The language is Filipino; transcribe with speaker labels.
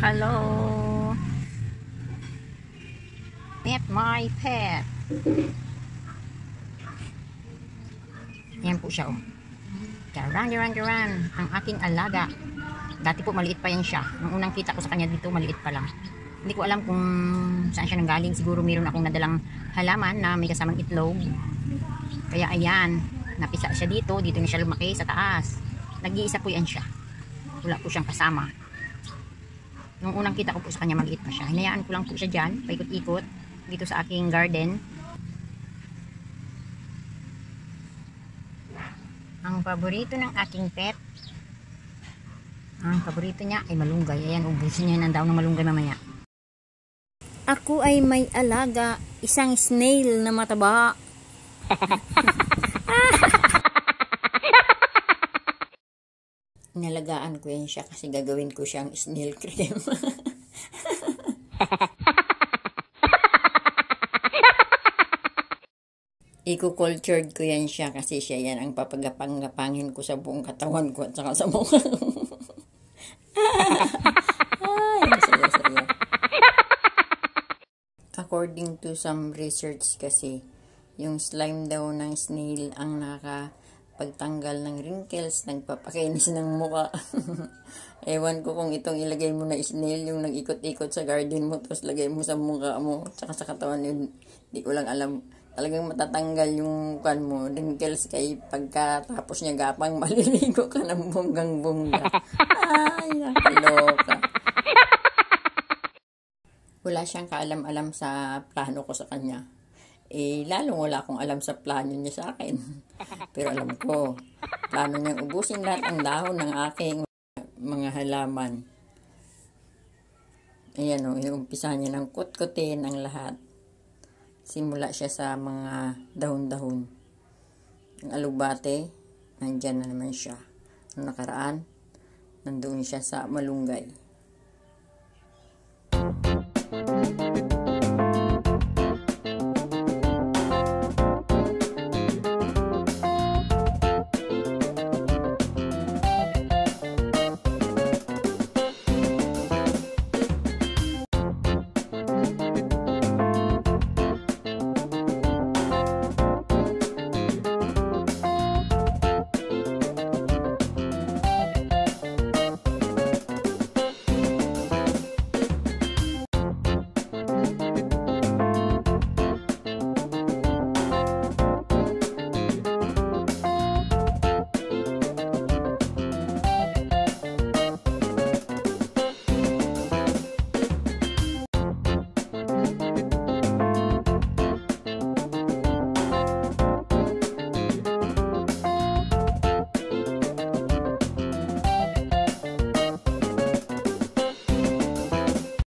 Speaker 1: Hello. Meet my pet. Yan po siya, oh. Garan. Ang aking alaga. Dati po maliit pa yan siya. Nung unang kita ko sa kanya dito, maliit pa lang. Hindi ko alam kung saan siya nanggaling. Siguro mayroon akong nadalang halaman na may kasamang itlog. Kaya ayan, napisa siya dito. Dito na siya lumaki sa taas. Nag-iisa po yan siya. Wala po siyang kasama. Nung unang kita ko po sa kanya, maliit pa siya. Hinayaan ko lang po siya dyan, paikot-ikot dito sa aking garden. Ang paborito ng aking pet, ang paborito niya ay malunggay. Ayan, ubusin niya ng daw ng malunggay mamaya. Ako ay may alaga, isang snail na mataba. Inalagaan ko yan siya kasi gagawin ko siyang snail cream. Eco-cultured ko yan siya kasi siya yan ang papagapang-gapangin ko sa buong katawan ko at saka sa mukha. Ay, saya. According to some research kasi, yung slime daw ng snail ang nakapagtanggal ng wrinkles, nagpapakinis ng mukha. Ewan ko kung itong ilagay mo na snail, yung nag-ikot-ikot sa garden mo, tapos lagay mo sa mukha mo, tsaka sa katawan yun, di ko lang alam. Talagang matatanggal yung kan mo, wrinkles kay pagkatapos niya gapang maliligo ka ng bonggang-bongga. Ay, nakaloka. Wala siyang kaalam-alam sa plano ko sa kanya. Lalong wala akong alam sa plano niya sa akin. Pero alam ko, plano niyang ubusin lahat ang dahon ng aking mga halaman. Ayan o, iumpisa niya ng kutkutin ang lahat. Simula siya sa mga dahon-dahon. Ang alugbate, nandyan na naman siya. Noong nakaraan, nandoon siya sa malunggay.